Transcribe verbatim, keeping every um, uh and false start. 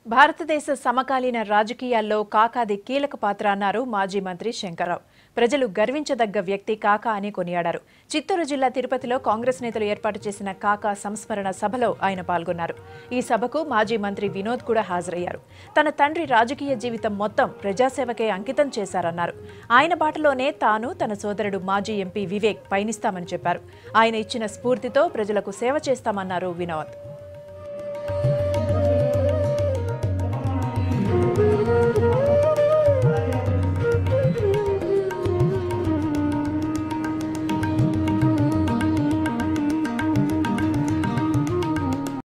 భారతదేశ సమకాలీన రాజకీయాల్లో కాకాది కీలక పాత్ర అన్నారు మాజీ మంత్రి శంకర్రావు. ప్రజలు గర్వించదగ్గ వ్యక్తి కాకా అని కొనియాడారు. చిత్తూరు జిల్లా తిరుపతిలో కాంగ్రెస్ నేతలు ఏర్పాటు చేసిన కాకా సంస్మరణ సభలో ఆయన పాల్గొన్నారు. ఈ సభకు మాజీ మంత్రి వినోద్ కూడా హాజరయ్యారు. తన తండ్రి రాజకీయ జీవితం మొత్తం ప్రజాసేవకే అంకితం చేశారన్నారు. ఆయన బాటలోనే తాను తన సోదరుడు మాజీ ఎంపీ వివేక్ పయనిస్తామని చెప్పారు. ఆయన ఇచ్చిన స్ఫూర్తితో ప్రజలకు సేవ చేస్తామన్నారు వినోద్.